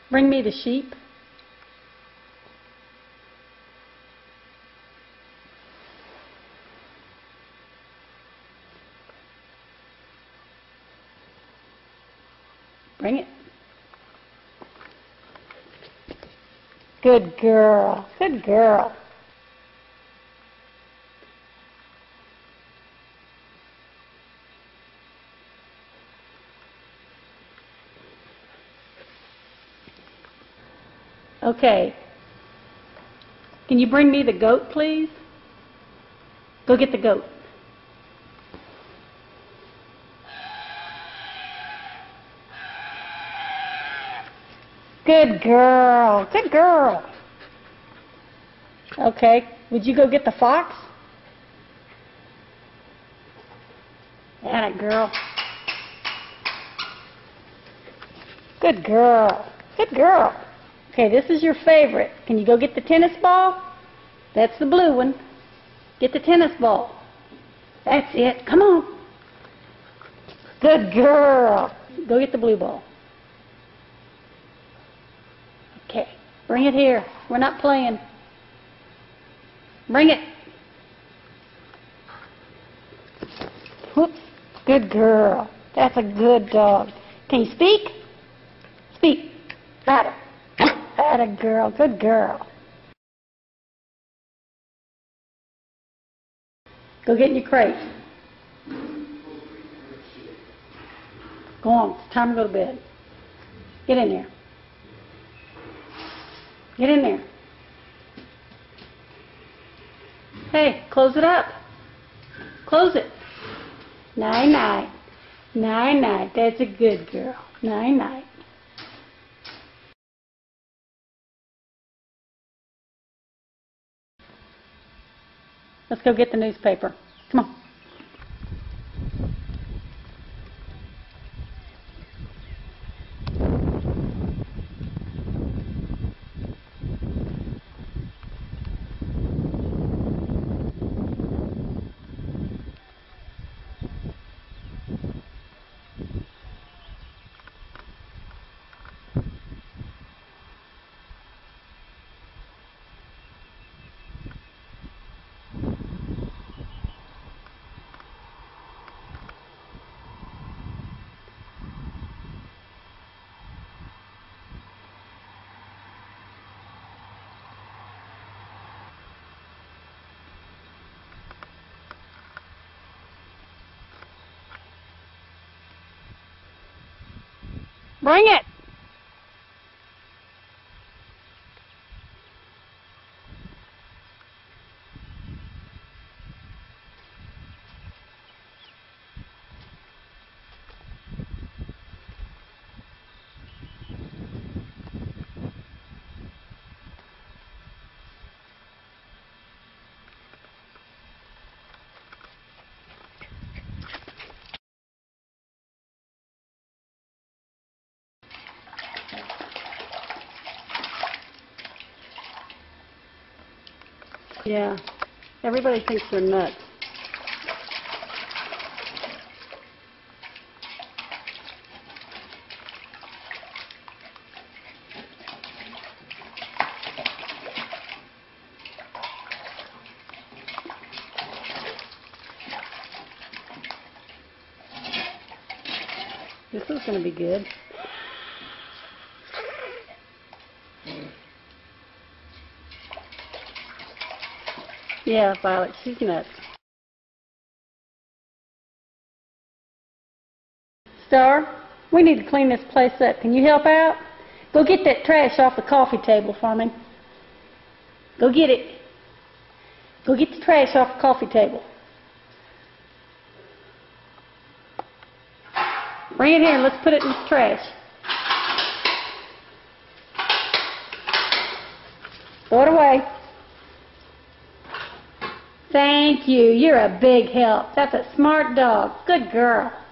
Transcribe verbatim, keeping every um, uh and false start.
Bring me the sheep. Bring it. Good girl. Good girl. Okay. Can you bring me the goat, please? Go get the goat. Good girl. Good girl. Okay. Would you go get the fox? Atta girl. Good girl. Good girl. Okay, this is your favorite. Can you go get the tennis ball? That's the blue one. Get the tennis ball. That's it. Come on. Good girl. Go get the blue ball. Okay, bring it here. We're not playing. Bring it. Whoops. Good girl. That's a good dog. Can you speak? Speak. Louder. Atta girl. Good girl. Go get in your crate. Go on. It's time to go to bed. Get in there. Get in there. Hey, close it up. Close it. Night night. Night night. That's a good girl. Night night. Let's go get the newspaper. Come on. Bring it! Yeah, everybody thinks they're nuts. This is going to be good. Yeah, Violet, she's nuts. Star, we need to clean this place up. Can you help out? Go get that trash off the coffee table for me. Go get it. Go get the trash off the coffee table. Bring it here and let's put it in the trash. Throw it away. Thank you. You're a big help. That's a smart dog. Good girl.